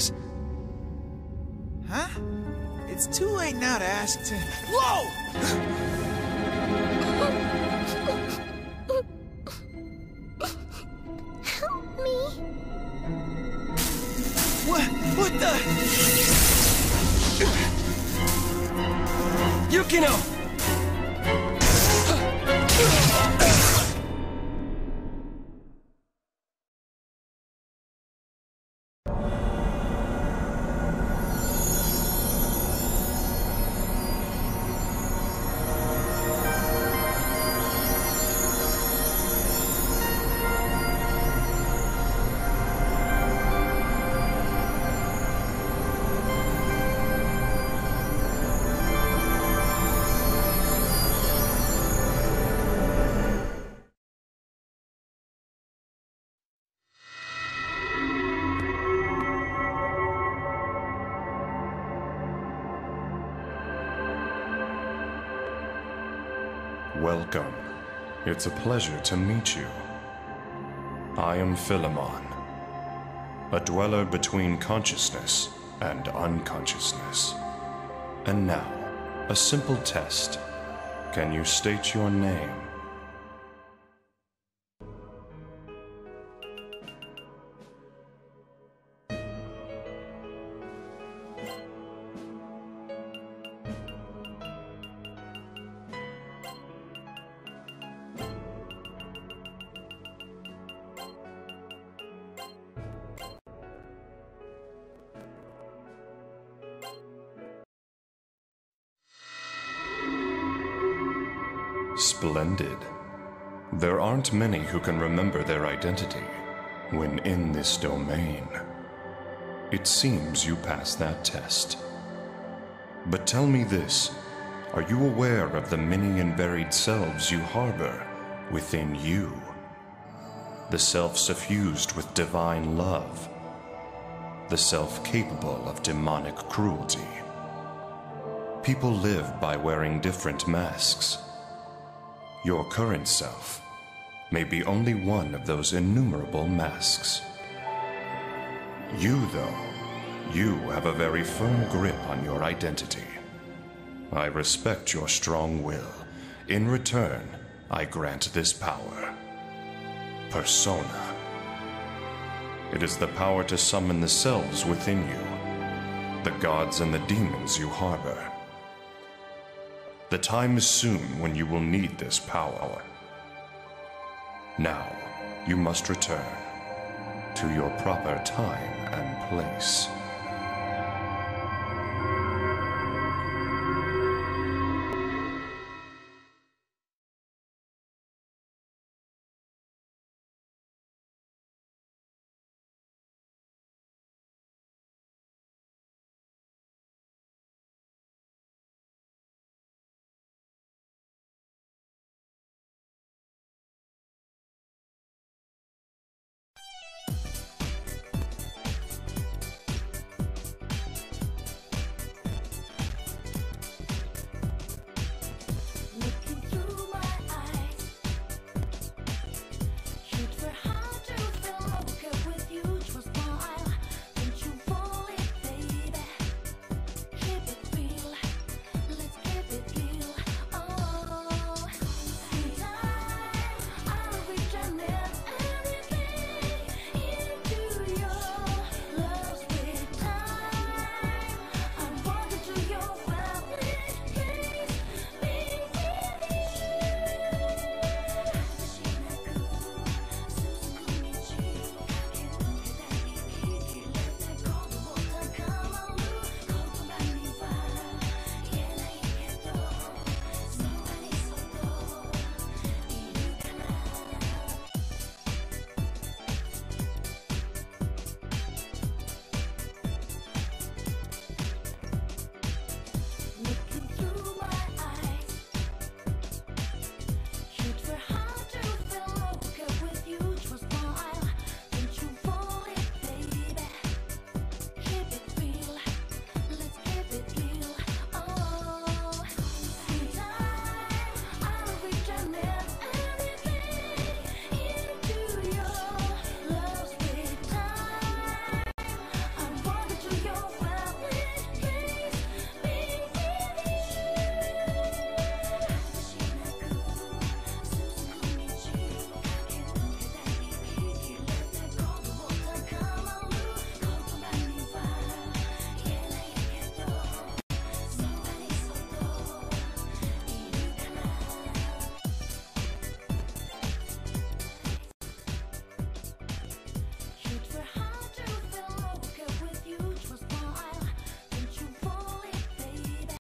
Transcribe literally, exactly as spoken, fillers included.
works. Huh? It's too late now to ask to... Whoa! Help me. What? What the? Yukino! Welcome. It's a pleasure to meet you. I am Philemon, a dweller between consciousness and unconsciousness. And now, a simple test. Can you state your name? Splendid. There aren't many who can remember their identity when in this domain. It seems you passed that test. But tell me this, are you aware of the many and varied selves you harbor within you? The self suffused with divine love. The self capable of demonic cruelty. People live by wearing different masks. Your current self may be only one of those innumerable masks. You, though, you have a very firm grip on your identity. I respect your strong will. In return, I grant this power. Persona. It is the power to summon the selves within you, the gods and the demons you harbor. The time is soon when you will need this power. Now, you must return to your proper time and place.